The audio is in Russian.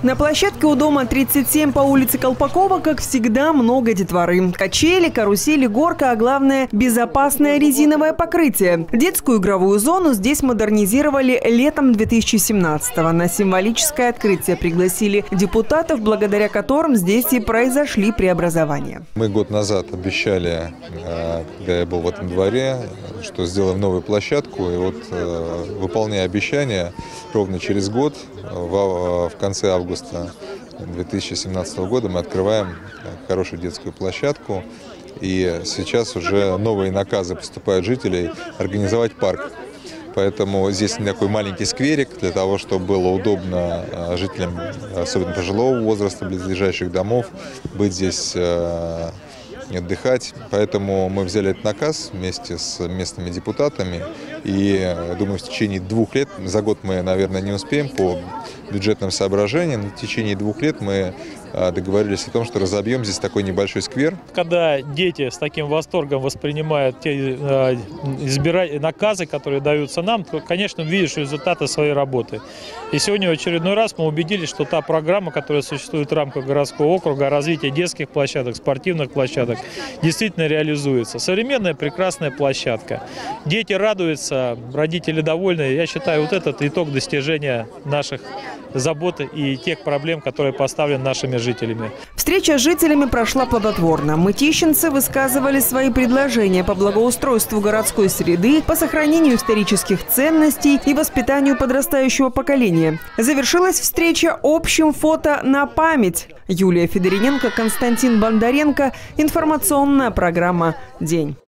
На площадке у дома 37 по улице Колпакова, как всегда, много детворы. Качели, карусели, горка, а главное – безопасное резиновое покрытие. Детскую игровую зону здесь модернизировали летом 2017-го. На символическое открытие пригласили депутатов, благодаря которым здесь и произошли преобразования. Мы год назад обещали, когда я был в этом дворе, что сделаем новую площадку. И вот, выполняя обещания, ровно через год, в конце августа 2017 года, мы открываем хорошую детскую площадку. И сейчас уже новые наказы поступают жителей организовать парк. Поэтому здесь такой маленький скверик для того, чтобы было удобно жителям, особенно пожилого возраста, близлежащих домов, быть здесь, отдыхать. Поэтому мы взяли этот наказ вместе с местными депутатами. И думаю, в течение 2 лет, за год мы, наверное, не успеем по бюджетным соображениям, но в течение 2 лет мы договорились о том, что разобьем здесь такой небольшой сквер. Когда дети с таким восторгом воспринимают те наказы, которые даются нам, то, конечно, видишь результаты своей работы. И сегодня в очередной раз мы убедились, что та программа, которая существует в рамках городского округа, развития детских площадок, спортивных площадок, действительно реализуется. Современная прекрасная площадка. Дети радуются, родители довольны. Я считаю, вот этот итог достижения наших забот и тех проблем, которые поставлены нашими жителями. Встреча с жителями прошла плодотворно. Мытищинцы высказывали свои предложения по благоустройству городской среды, по сохранению исторических ценностей и воспитанию подрастающего поколения. Завершилась встреча общим фото на память. Юлия Федорененко, Константин Бондаренко. Информационная программа «День».